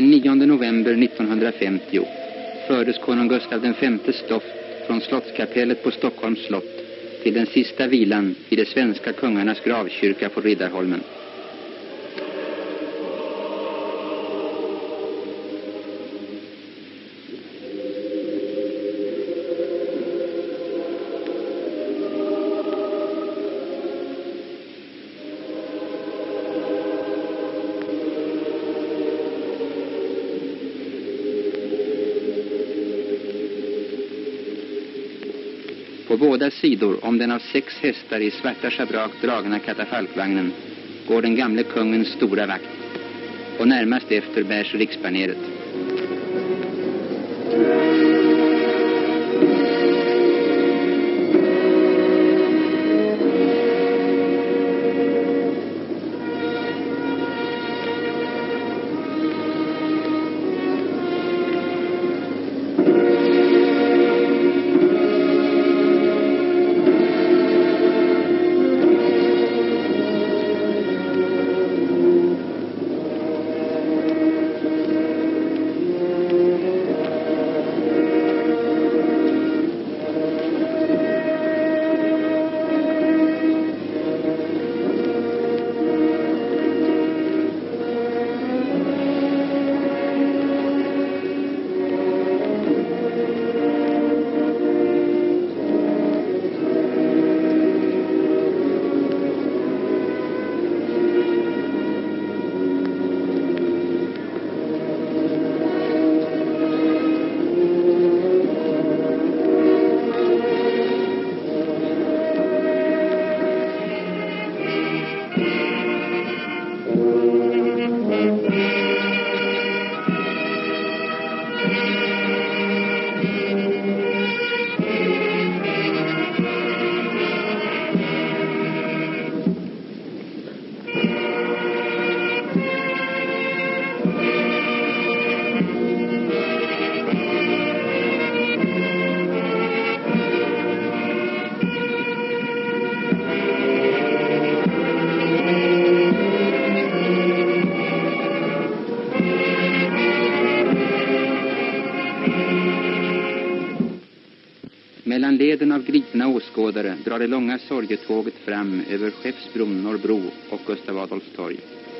Den 9 november 1950 fördes konung Gustav V:s stoft från slottskapellet på Stockholms slott till den sista vilan i de svenska kungarnas gravkyrka på Riddarholmen. På båda sidor om den av 6 hästar i svarta schabrak dragna katafalkvagnen går den gamle kungens stora vakt, och närmast efter bärs riksbaneret. Mellan leden av gripna åskådare drar det långa sorgetåget fram över Skeppsbron, Norrbro och Gustav Adolfs torg.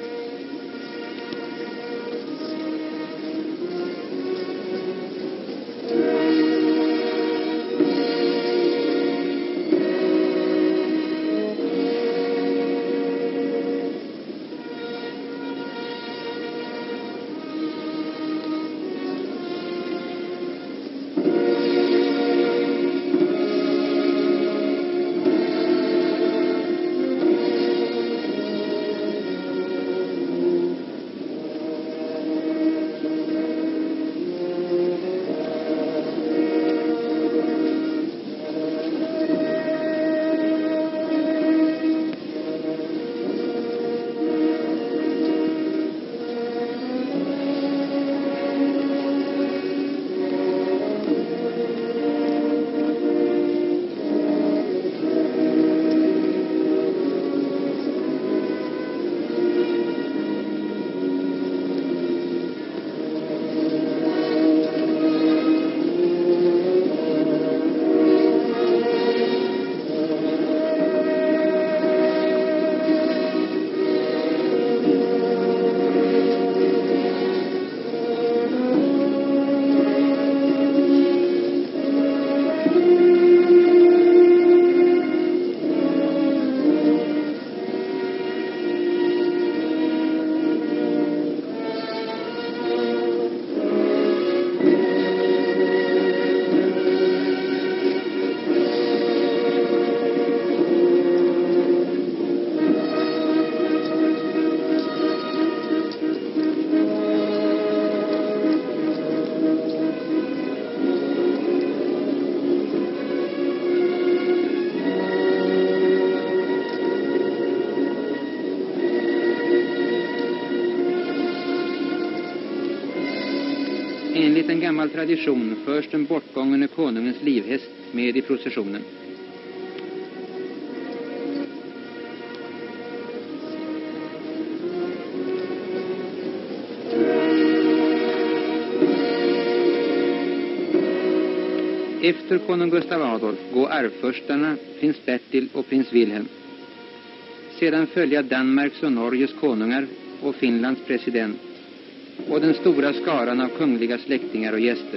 Enligt en gammal tradition förs den bortgångne konungens livhäst med i processionen. Efter konung Gustav Adolf går arvfurstarna prins Bertil och prins Wilhelm. Sedan följer Danmarks och Norges konungar och Finlands president och den stora skaran av kungliga släktingar och gäster.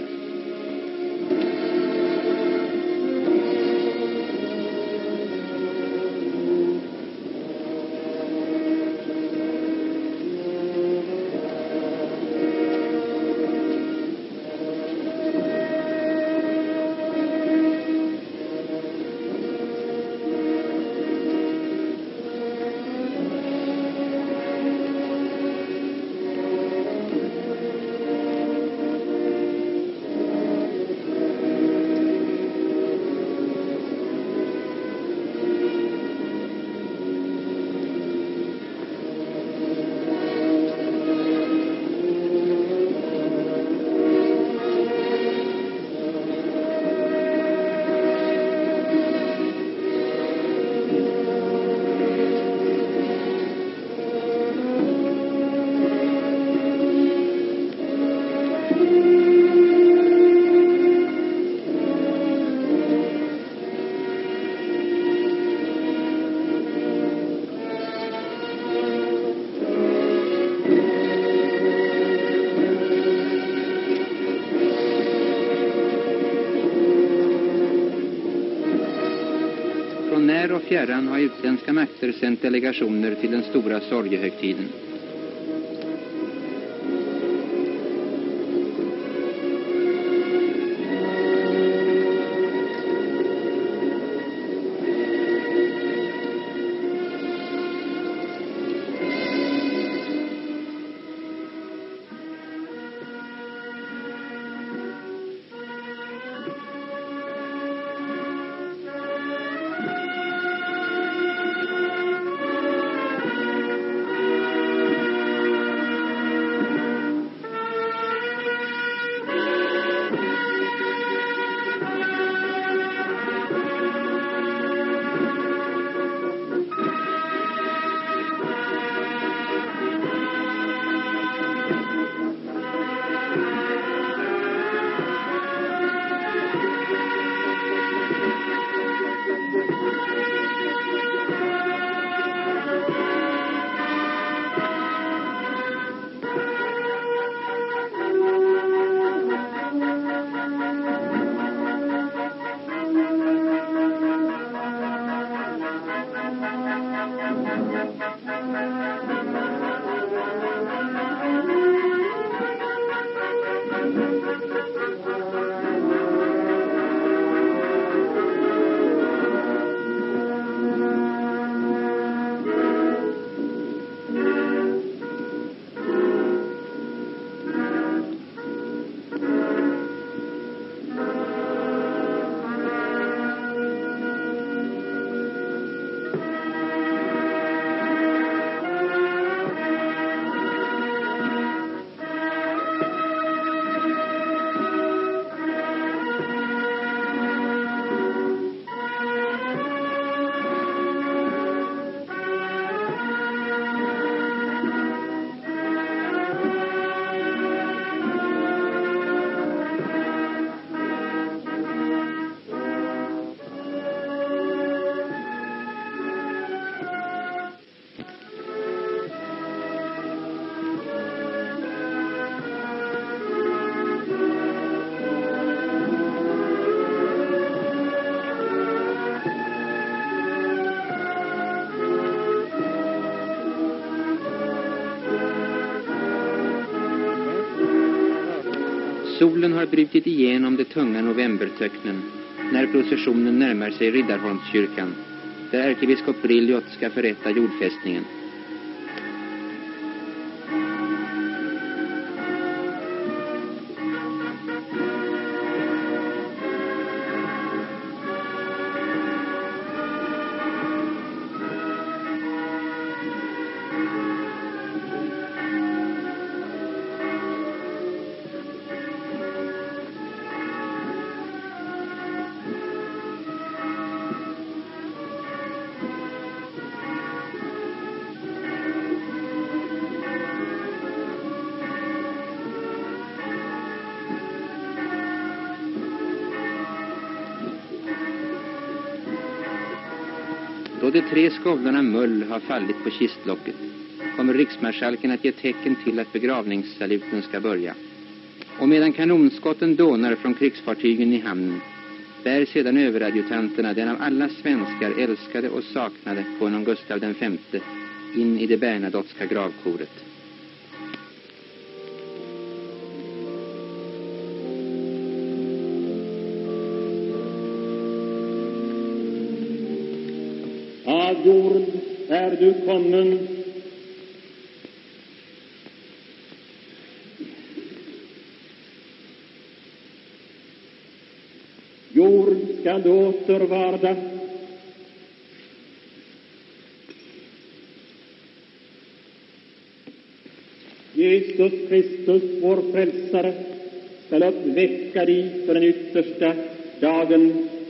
När och fjärran har utländska makter sänt delegationer till den stora sorgehögtiden. Solen har brutit igenom de tunga novembertöcknen när processionen närmar sig Riddarholmskyrkan, där ärkebiskop Brilliot ska förrätta jordfästningen. Då de 3 skovlarna mull har fallit på kistlocket kommer riksmarskalken att ge tecken till att begravningssaluten ska börja. Och medan kanonskotten dånar från krigsfartygen i hamnen bär sedan överadjutanterna den av alla svenskar älskade och saknade konung Gustav V in i det bernadotska gravkoret. Av jord är du kommen, jord skall du återvarda. Jesus Kristus, vår frälsare, skall uppväcka dig för den yttersta dagen.